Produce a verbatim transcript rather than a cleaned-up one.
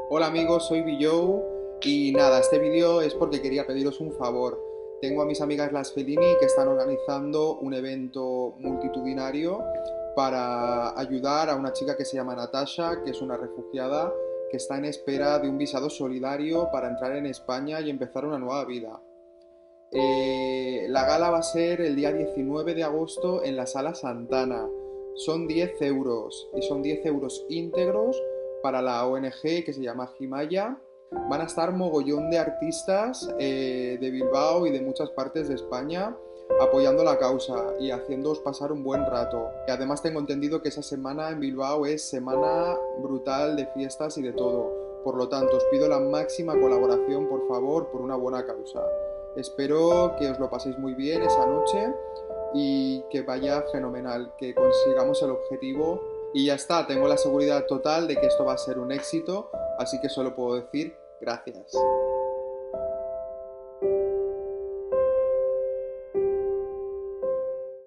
Hola amigos, soy Billow y nada, este vídeo es porque quería pediros un favor. Tengo a mis amigas las Fellini que están organizando un evento multitudinario para ayudar a una chica que se llama Natasha, que es una refugiada que está en espera de un visado solidario para entrar en España y empezar una nueva vida. Eh, la gala va a ser el día diecinueve de agosto en la Sala Santana. Son diez euros y son diez euros íntegros para la O N G que se llama Himaya. Van a estar mogollón de artistas eh, de Bilbao y de muchas partes de España apoyando la causa y haciéndoos pasar un buen rato. Y además tengo entendido que esa semana en Bilbao es semana brutal de fiestas y de todo. Por lo tanto, os pido la máxima colaboración, por favor, por una buena causa. Espero que os lo paséis muy bien esa noche y que vaya fenomenal, que consigamos el objetivo. Y ya está, tengo la seguridad total de que esto va a ser un éxito, así que solo puedo decir gracias.